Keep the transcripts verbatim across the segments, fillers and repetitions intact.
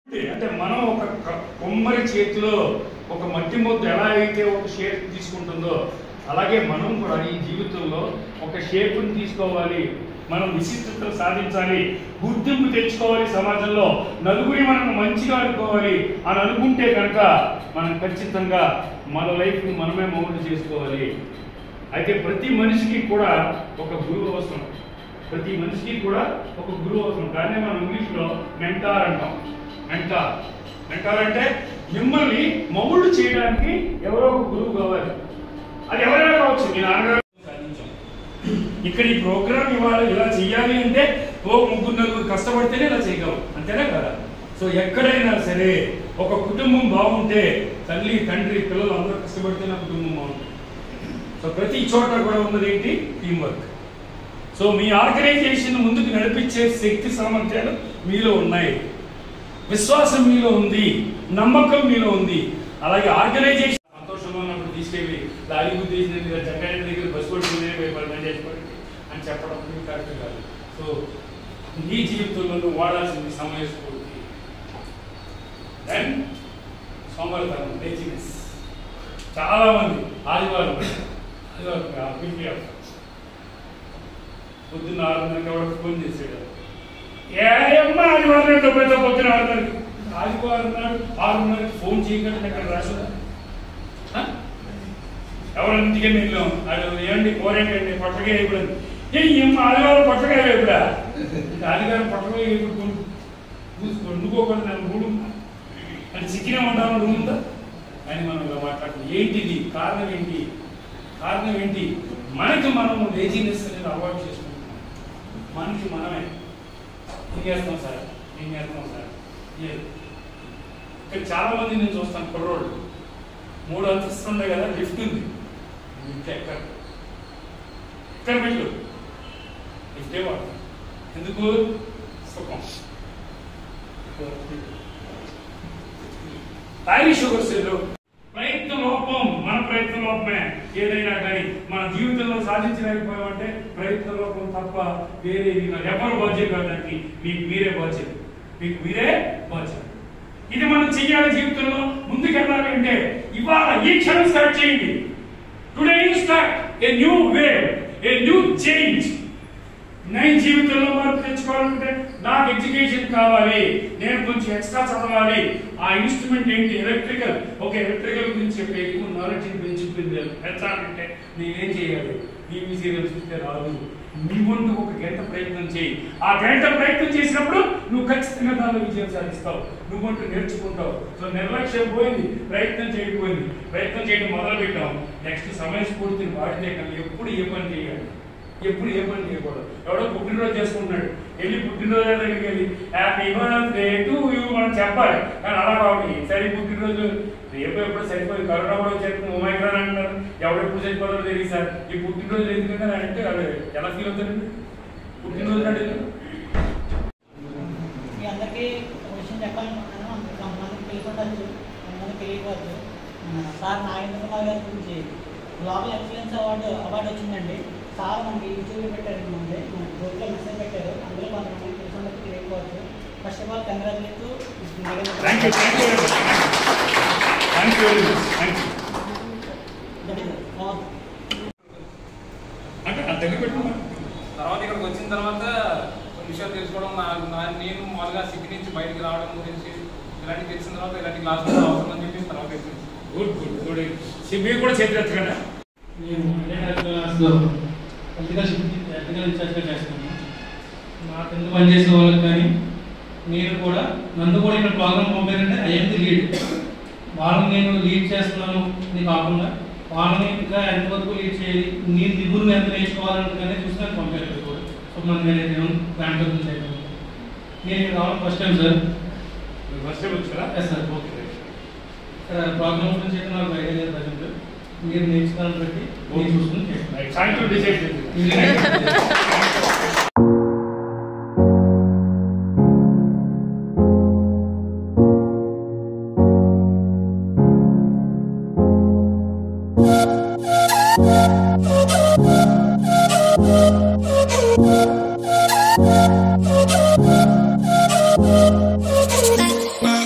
అంటే మనం ఒక కొమ్మరి చేతిలో ఒక మట్టి ముద్ద ఎలా అయితే ఒక షేప్ తీసుకుంటుందో అలాగే మనం కూడా ఈ జీవితంలో ఒక షేప్ని తీసుకోవాలి, మనం విశిష్టతను సాధించాలి, గుర్తింపు తెచ్చుకోవాలి, సమాజంలో నలుగురి మనం మంచిగా అనుకోవాలి అని అనుకుంటే కనుక మనం ఖచ్చితంగా మన లైఫ్ని మనమే మౌల్డ్ చేసుకోవాలి. అయితే ప్రతి మనిషికి కూడా ఒక గురువు అవసరం, ప్రతి మనిషికి కూడా ఒక గురువు అవసరం. దాన్నే మనం ఇంగ్లీష్లో మెంటార్ అంటాం. మెంటార్ మెంటార్ అంటే మిమ్మల్ని మౌల్డ్ చేయడానికి ఎవరో ఒక గురువు కావాలి. అది ఎవరైనా కావచ్చు. నేను నాన్నగారు సాధించాం. ఇక్కడ ఈ ప్రోగ్రామ్ ఇవాళ ఇలా చెయ్యాలి అంటే ఓ ముగ్గురు నలుగురు కష్టపడితేనే ఇలా చేయగలం, అంతేనా కదా? సో ఎక్కడైనా సరే ఒక కుటుంబం బాగుంటే తల్లి తండ్రి పిల్లలు అందరూ కష్టపడితేనే కుటుంబం బాగుంటుంది. సో ప్రతి చోట కూడా ఉన్నది ఏంటి? Team work. సో మీ ఆర్గనైజేషన్ ముందుకు నడిపించే శక్తి సామర్థ్యాలు మీలో ఉన్నాయి, విశ్వాసం మీలో ఉంది, నమ్మకం మీలో ఉంది. అలాగే ఆర్గనైజేషన్ సంతోషంగా ఉన్నప్పుడు తీసుకెళ్ళి లారీ గుద్దేసినది జగన్ దగ్గర బస్సు కొట్టుకునే పని చేసుకోండి అని చెప్పడం మీ కరెక్ట్ కాదు. సో నీ జీవితంలో నువ్వు వాడాల్సింది సమయస్ఫూర్తి, దెన్ సోమవారం లేజినెస్. చాలా మంది ఆదివారం ఆదివారం పొద్దున్న ఆరున్నరకి ఎవరికి ఫోన్ చేసాడు, ఏమ్మా ఆదివారం డబ్బులతో పొద్దున ఆరున్నరకి ఆదివారం నాడు ఆరున్నరకి ఫోన్ చేయకండి అక్కడ రాసుదా? ఎవరి ఇంటికి వెళ్ళాం అది ఏమండి కోరేంటండి పొట్టగా వేయకూడదు. ఏ ఏమ్మా ఆదివారం పొట్టగా వేయకూడా? ఆదివారం పొట్టగా వేయకూడదు వండుకోకూడదు, నన్ను మూడు అంటే సిక్కినే ఉంటామని రూముందా అని మనం ఇలా మాట్లాడుతున్నాం. ఏంటిది కారణం? ఏంటి కారణం ఏంటి? మనకి మనం లేజినెస్ అనేది అవాయిడ్ చేసుకుంటున్నాం. మనకి మనమే ఏం చేస్తాం సార్, ఏం చేస్తాం సార్. ఇక్కడ చాలా మంది నేను చూస్తాను, కుర్రోళ్ళు మూడు అంతస్తులు ఉండే కదా, లిఫ్ట్ ఉంది, ఎక్కడ ఎక్కడ వెళ్ళు లిఫ్టే వాడు. ఎందుకు? సుఖం. తాయి షుగర్స్ ప్రయత్న లోపం, మన ప్రయత్న లోపమే. ఏదైనా కానీ మన జీవితంలో సాధించలేకపోయామంటే ప్రయత్న లోపం తప్ప వేరే ఎవరు బాధ్యత కాదండి. మీకు మీరే బాధ్యత, మీకు మీరే బాధ్యత. ఇది మనం చెయ్యాలి. జీవితంలో ముందుకెళ్ళాలి అంటే ఇవాళ ఈ క్షణం స్టార్ట్ చేయండి. Today you start a new way, a new change. నేను జీవితంలో మార్పు తెచ్చుకోవాలంటే నాకు ఎడ్యుకేషన్ కావాలి, నేను కొంచెం ఎక్స్ట్రా చదవాలి. ఆ ఇన్స్ట్రుమెంట్ ఏంటి? ఎలక్ట్రికల్. ఓకే, ఎలక్ట్రికల్ గురించి చెప్పే ఎక్కువ నాలెడ్జ్ పెంచుకుంది పెంచాలంటే నేనేం చేయాలి? టీవీ సీరియల్ చూస్తే రాదు. నీ ముందు ఒక గంట ప్రయత్నం చేయి. ఆ గంట ప్రయత్నం చేసినప్పుడు నువ్వు ఖచ్చితంగా దానిలో విజయం సాధిస్తావు. నువ్వు అంటూ నేర్చుకుంటావు. సో నిర్లక్ష్యం పోయింది, ప్రయత్నం చేయకపోయింది. ప్రయత్నం చేయడం మొదలు పెట్టాం. నెక్స్ట్ సమయస్ఫూర్తిని వాడితే కానీ ఎప్పుడు ఏ పని చేయాలి, ఎప్పుడు ఏ పని చేయకూడదు. ఎవడో పుట్టినరోజు చేసుకుంటున్నాడు, వెళ్ళి పుట్టినరోజు దగ్గరికి వెళ్ళి హ్యాపీ బర్త్డే టు యూ మనం చెప్పాలి. కానీ అలా కావాలి. సరే పుట్టినరోజు రేపు ఎప్పుడు సరిపోయి కరోనా కూడా వచ్చేస్తుంది, ఒమైక్రాన్ అంటున్నారు, ఎవడెప్పుడు చనిపోతారో తెలియదు సార్. ఈ పుట్టినరోజు ఎందుకంటే అంటే అది ఎలా ఫీల్ అవుతారండి పుట్టినరోజు నాడు? మీ అందరికీ ఒక విషయం చెప్పాలనుకుంటున్నాను. కొంతమందికి తెలియకుండొచ్చు, కొంతమందికి తెలియకపోవచ్చు. సార్ నాగేంద్ర కుమార్ గారి గురించి గ్లోబల్ ఎక్సలెన్స్ అవార్డు అవార్డు వచ్చిందండి. సార్ మనకి యూట్యూబ్లో పెట్టారు, మనకి మన గ్రూప్లో మెసేజ్ పెట్టారు. అందులో కొంతమంది తెలిసినట్టు తెలియకపోవచ్చు. First of all congratulate to తర్వాత ఇక్కడికి వచ్చిన తర్వాత విషయాలు తెలుసుకోవడం, నేను మామూలుగా సిటీ నుంచి బయటికి రావడం గురించి ఇలాంటివి తెలిసిన తర్వాత ఇలాంటి క్లాసులు అవసరం అని చెప్పేసి తర్వాత తెలిసింది. Good good good. మీరు కూడా చేతి కదా? నేను క్లాస్లో పొలిటికల్ పొలిటికల్ ఇన్ఛార్జ్గా చేస్తున్నాను. నాకు ఎందుకు పనిచేసే వాళ్ళకి కానీ మీరు కూడా నన్ను కూడా ఇక్కడ ప్రోగ్రామ్ పంపారంటే ఐఎంది లీడ్. వాళ్ళని నేను లీడ్ చేస్తున్నాను అని కాకుండా వాళ్ళని ఇంకా ఎంతవరకు లీడ్ చేయాలి, నేను దిగురు ఎంత నేర్చుకోవాలంటే చూసి నాకు పంపారు కూడా. సో మన నేను బ్యాంక్ గురించి అయిపోయింది. నేను ఇక్కడ రావడం first time sir. First time వచ్చారా? Yes sir. ఓకే. ఇక్కడ ప్రోగ్రామ్ గురించి అయితే నాకు ఐడియా లేదు ప్రజెంట్. మీరు నేర్చుకోవాలని బట్టి నేను చూసుకుని చేస్తాను. Bye.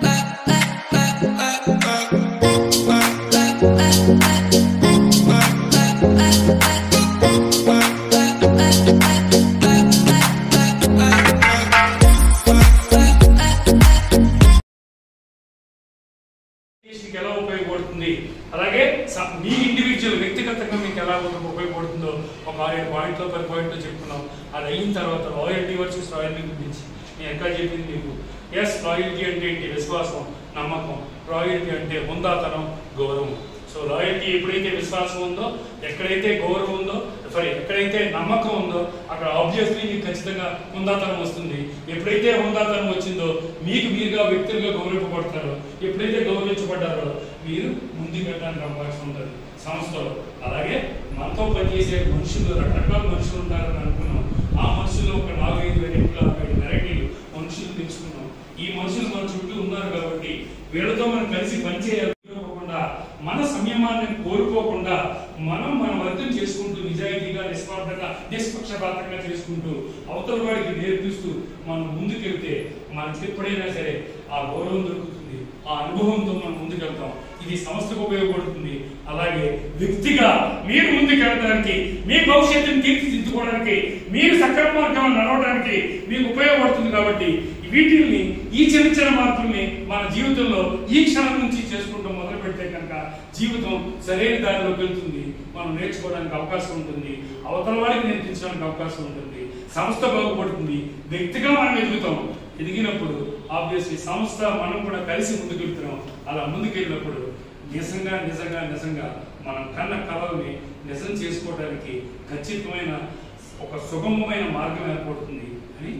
ఎలా ఉపయోగపడుతుంది, అలాగే మీ ఇండివిజువల్ వ్యక్తిగతంగా మీకు ఎలా ఉపయోగపడుతుందో ఒక ఆరేడు పాయింట్లో పది పాయింట్లో చెప్పుకున్నాం. అది అయిన తర్వాత లాయల్టీ వర్సెస్ రాయల్టీ గురించి నేను ఎక్కడ చెప్పింది మీకు. ఎస్, లాయల్టీ అంటే ఏంటి? విశ్వాసం, నమ్మకం. రాయల్టీ అంటే హుందాతనం, గౌరవం. సో లాయల్టీ ఎప్పుడైతే విశ్వాసం ఉందో, ఎక్కడైతే గౌరవం ఉందో, సారీ ఎక్కడైతే నమ్మకం ఉందో అక్కడ ఆబ్వియస్లీ మీకు ఖచ్చితంగా హుందాతనం వస్తుంది. ఎప్పుడైతే హుందాతనం వచ్చిందో మీకు మీరుగా వ్యక్తులుగా గౌరవింపబడతారో, ఎప్పుడైతే గౌరవించబడ్డారో మీరు ముందుకు వెళ్ళడానికి అవకాశం ఉంటుంది సంస్థలో. అలాగే మనతో పనిచేసే మనుషులు, రకరకాల మనుషులు ఉంటారని అనుకున్నాం. ఆ మనుషులు ఒక నాలుగైదు వెరైటీలు ఆరు వెరైటీలు మనుషులు తెలుసుకున్నాం. ఈ మనుషులు మన చుట్టూ ఉన్నారు కాబట్టి వీళ్ళతో మనం కలిసి పనిచేయాలి. మన సంయమాన్ని కోరుకోకుండా మనం మన వర్గం చేసుకుంటూ నిజాయితీగా, నిస్వార్థంగా, నిష్పక్షపాతంగా చేసుకుంటూ అవతల వాడికి నేర్పిస్తూ మనం ముందుకెళ్తే మనకి ఎప్పుడైనా సరే ఆ గౌరవం దొరుకుతుంది. ఆ అనుభవంతో మనం ముందుకెళ్తాం. ఇది సంస్థకు ఉపయోగపడుతుంది. అలాగే వ్యక్తిగా మీరు ముందుకెళ్ళడానికి, మీ భవిష్యత్తును తీర్చిదిద్దుకోవడానికి, మీరు సక్రమ మార్గంలో నడవడానికి మీకు ఉపయోగపడుతుంది. కాబట్టి వీటిని, ఈ చిన్న చిన్న మార్పుల్ని మన జీవితంలో ఈ క్షణం నుంచి చేసుకుంటూ మొదలు పెడితే కనుక జీవితం సరైన దారిలోకి వెళ్తుంది. మనం నేర్చుకోవడానికి అవకాశం ఉంటుంది, అవతల వారికి నేర్పించడానికి అవకాశం ఉంటుంది, సంస్థ బాగుపడుతుంది, వ్యక్తిగా మనం ఎదుగుతాం. ఎదిగినప్పుడు ఆబ్వియస్లీ సంస్థ, మనం కూడా కలిసి ముందుకెళ్తున్నాం. అలా ముందుకెళ్ళినప్పుడు నిజంగా నిజంగా నిజంగా మనం కన్న కళల్ని నిజం చేసుకోవడానికి ఖచ్చితమైన ఒక సుగమమైన మార్గం ఏర్పడుతుంది అని.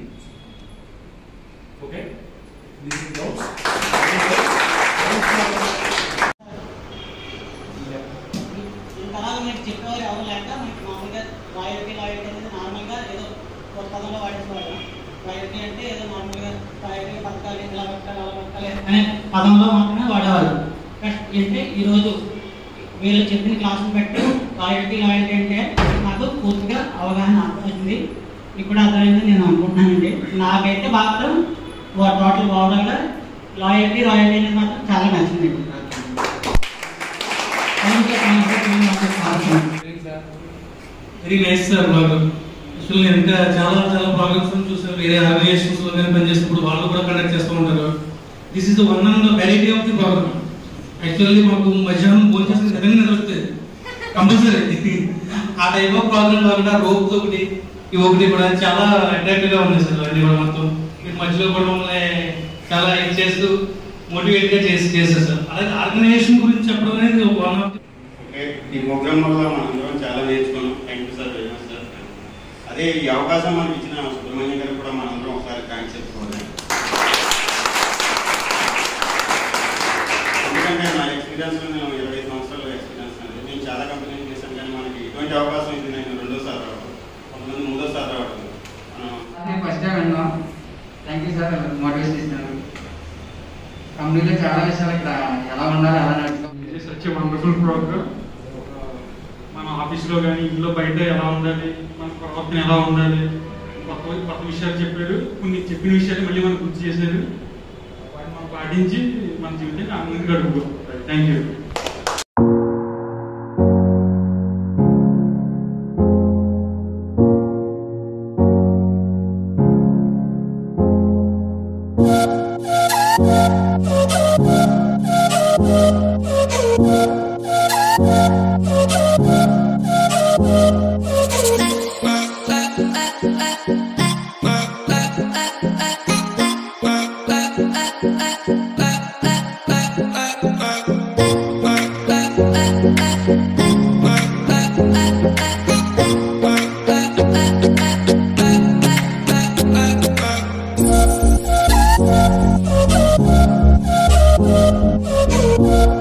ఓకే, కళలు మీకు చెప్పేవారు ఎవరు లేక మీకు మామూలుగా రాయల్టీ లాయల్టీ అనేది నార్మల్గా ఏదో ఒక పదంలో వాడేసేవారు. రాయల్టీ అంటే ఏదో నార్మల్గా రాయల్టీ బతకాలి, ఇలా బతకాలి, అలా బతకాలి అనే పదంలో మాత్రమే వాడేవారు. అంటే ఈరోజు వీళ్ళు చెప్పిన క్లాసులు పెట్టి రాయల్టీ లాయల్టీ అంటే నాకు పూర్తిగా అవగాహన అర్థమైంది. ఇప్పుడు అర్థమైంది నేను అనుకుంటున్నానండి. నాకైతే మాత్రం టోటల్ ఓవరాల్గా లాయల్టీ రాయల్టీ అనేది మాత్రం చాలా నచ్చిందండి. Very nice sir. బాగా యాక్చువల్లీ ఇంకా చాలా చాలా ప్రోగ్రామ్స్ చూసారు. వేరే ఆర్గనైజేషన్స్ లో కానీ పనిచేసినప్పుడు వాళ్ళు కూడా కండక్ట్ చేస్తూ ఉంటారు. This is the one and variety of the programme. Actually మాకు మధ్యాహ్నం భోజనం చేసిన నిజంగా వస్తుంది కంపల్సరీ. ఆ టైప్ ఆఫ్ ప్రోగ్రామ్ కాకుండా రోప్ ఒకటి ఇవి ఒకటి కూడా చాలా అట్రాక్టివ్ గా ఉంది సార్. అన్ని కూడా మొత్తం మీరు మధ్యలో కూడా మమ్మల్ని చాలా ఇది చేస్తూ మోటివేట్ గా చేసి చేస్తారు సార్. అలాగే ఆర్గనైజేషన్ గురించి చెప్పడం అనేది వన్ ఆఫ్ ఈ ప్రోగ్రామ్ వల్ల మనం చాలా నేర్చుకున్నాం. Thank you sir, very much sir. అదే ఈ అవకాశం మనకి ఇచ్చిన సుబ్రహ్మణ్యం గారికి కూడా మనందరం ఒకసారి థ్యాంక్స్ చెప్పుకోవాలి. ఎందుకంటే నా ఎక్స్పీరియన్స్ నేను ఇరవై ఐదు సంవత్సరాలు ఎక్స్పీరియన్స్ అనేది నేను చాలా కంపెనీలు చేశాను. కానీ మనకి ఇటువంటి అవకాశం ఇది నేను రెండోసారి రావడం, కొంతమంది మూడోసారి రావడం. ఫస్ట్ టైం విన్నాం. థ్యాంక్ యూ సార్, మోటివేషన్ ఇస్తున్నారు. కంపెనీలో చాలా విషయాలు ఇక్కడ ఎలా ఉండాలి, ఎలా నడుచుకోవాలి. Such a wonderful programme. మన ఆఫీస్లో కానీ ఇంట్లో బయట ఎలా ఉండాలి, మన ప్రవర్తన ఎలా ఉండాలి, కొత్త కొత్త విషయాలు చెప్పారు. కొన్ని చెప్పిన విషయాలు మళ్ళీ మనకు గుర్తు చేశారు. వాటిని మనం పాటించి మన జీవితాన్ని ఆనందంగా గడుపుతాం. Thank you. We'll be right back.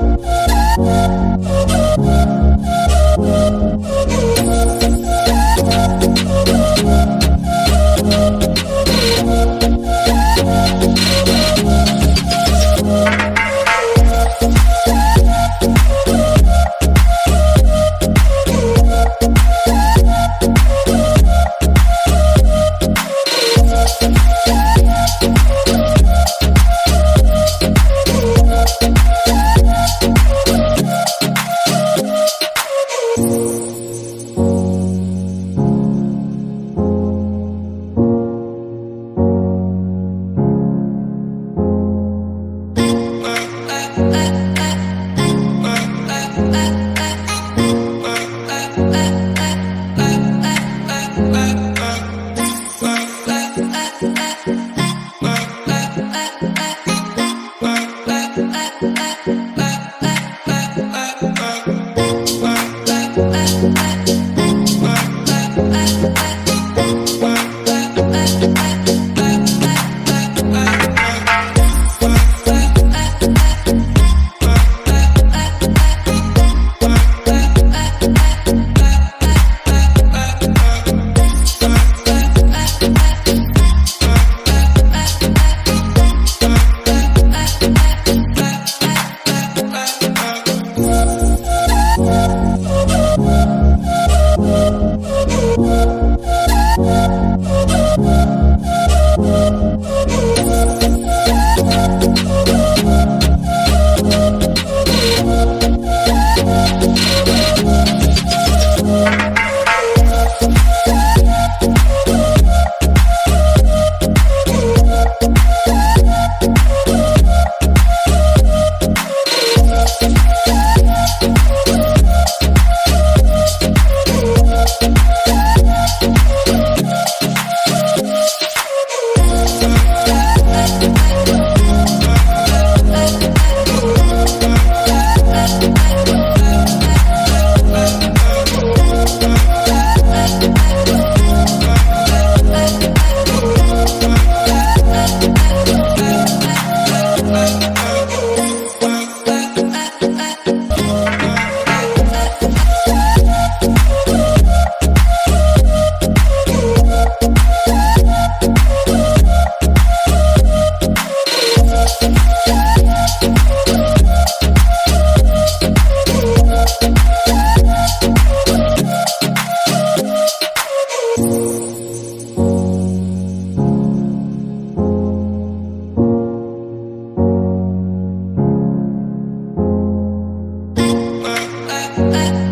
I